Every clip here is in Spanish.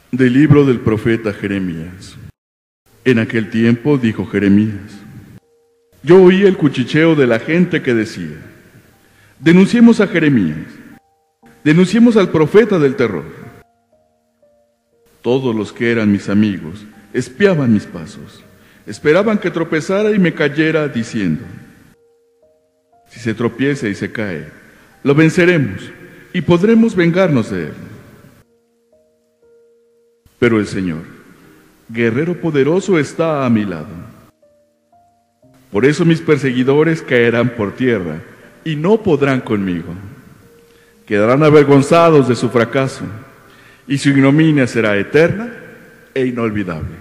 Del libro del profeta Jeremías. En aquel tiempo dijo Jeremías: yo oí el cuchicheo de la gente que decía: denunciemos a Jeremías, denunciemos al profeta del terror. Todos los que eran mis amigos espiaban mis pasos, esperaban que tropezara y me cayera, diciendo: si se tropieza y se cae, lo venceremos y podremos vengarnos de él. Pero el Señor, guerrero poderoso, está a mi lado. Por eso mis perseguidores caerán por tierra y no podrán conmigo. Quedarán avergonzados de su fracaso, y su ignominia será eterna e inolvidable.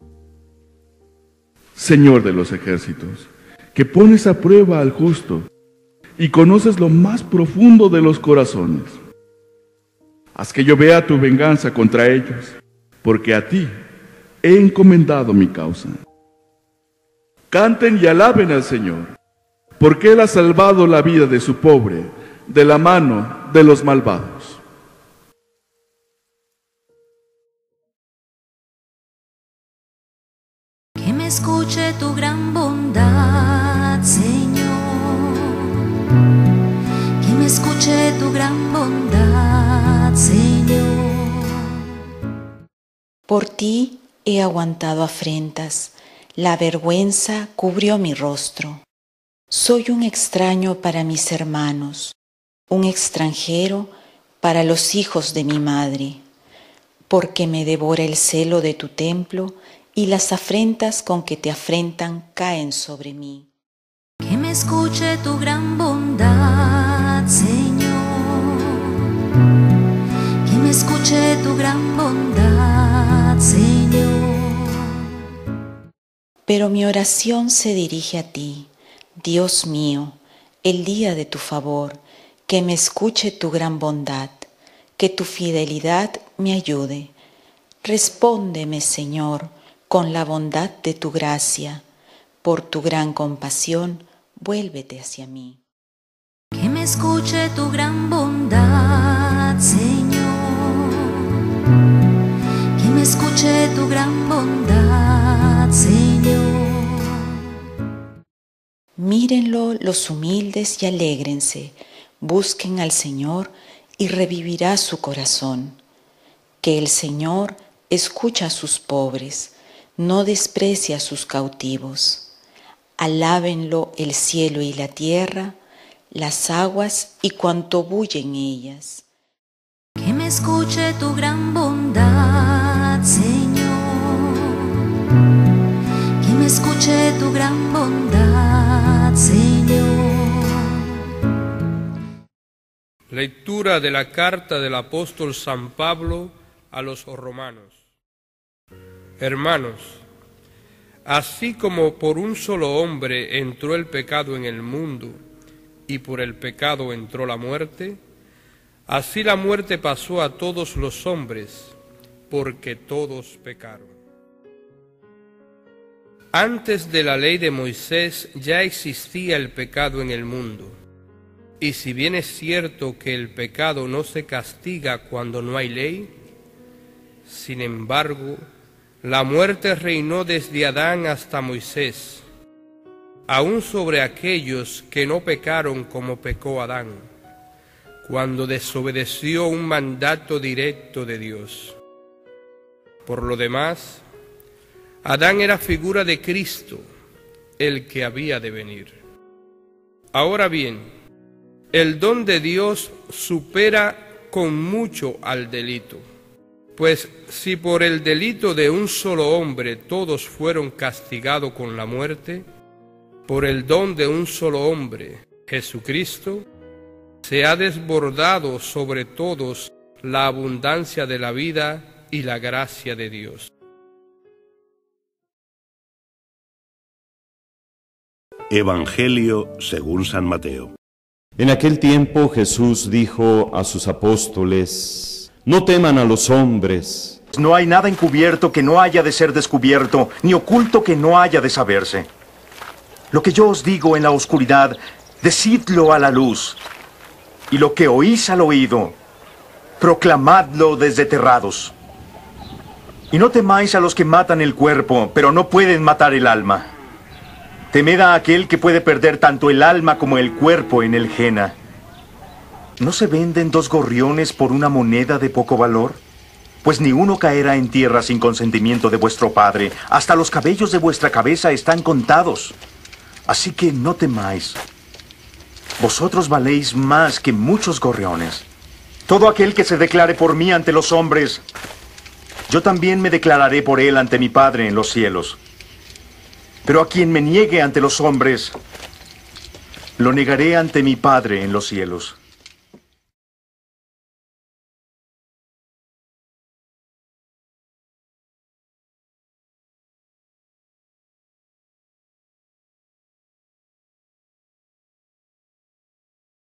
Señor de los ejércitos, que pones a prueba al justo y conoces lo más profundo de los corazones, haz que yo vea tu venganza contra ellos, porque a ti he encomendado mi causa. Canten y alaben al Señor, porque Él ha salvado la vida de su pobre de la mano de los malvados. Que me escuche tu gran bondad, Señor. Que me escuche tu gran bondad, Señor. Por ti he aguantado afrentas, la vergüenza cubrió mi rostro. Soy un extraño para mis hermanos, un extranjero para los hijos de mi madre, porque me devora el celo de tu templo y las afrentas con que te afrentan caen sobre mí. Que me escuche tu gran bondad, Señor. Que me escuche tu gran bondad, Señor. Pero mi oración se dirige a ti, Dios mío, el día de tu favor, que me escuche tu gran bondad, que tu fidelidad me ayude. Respóndeme, Señor, con la bondad de tu gracia, por tu gran compasión, vuélvete hacia mí. Que me escuche tu gran bondad, Señor. Que me escuche tu gran bondad, Señor. Mírenlo los humildes y alégrense, busquen al Señor y revivirá su corazón. Que el Señor escucha a sus pobres, no desprecia a sus cautivos. Alábenlo el cielo y la tierra, las aguas y cuanto bulle en ellas. Que me escuche tu gran bondad, Señor. Que me escuche tu gran bondad, Señor. Lectura de la carta del apóstol San Pablo a los romanos. Hermanos, así como por un solo hombre entró el pecado en el mundo, y por el pecado entró la muerte, así la muerte pasó a todos los hombres, porque todos pecaron. Antes de la ley de Moisés ya existía el pecado en el mundo, y si bien es cierto que el pecado no se castiga cuando no hay ley, sin embargo, la muerte reinó desde Adán hasta Moisés, aún sobre aquellos que no pecaron como pecó Adán, cuando desobedeció un mandato directo de Dios. Por lo demás, Adán era figura de Cristo, el que había de venir. Ahora bien, el don de Dios supera con mucho al delito. Pues si por el delito de un solo hombre todos fueron castigados con la muerte, por el don de un solo hombre, Jesucristo, se ha desbordado sobre todos la abundancia de la vida y la gracia de Dios. Evangelio según San Mateo. En aquel tiempo Jesús dijo a sus apóstoles: no teman a los hombres. No hay nada encubierto que no haya de ser descubierto, ni oculto que no haya de saberse. Lo que yo os digo en la oscuridad, decidlo a la luz. Y lo que oís al oído, proclamadlo desde terrados. Y no temáis a los que matan el cuerpo, pero no pueden matar el alma. Temed a aquel que puede perder tanto el alma como el cuerpo en el Jena. ¿No se venden 2 gorriones por una moneda de poco valor? Pues ni uno caerá en tierra sin consentimiento de vuestro Padre. Hasta los cabellos de vuestra cabeza están contados. Así que no temáis. Vosotros valéis más que muchos gorriones. Todo aquel que se declare por mí ante los hombres, yo también me declararé por él ante mi Padre en los cielos. Pero a quien me niegue ante los hombres, lo negaré ante mi Padre en los cielos.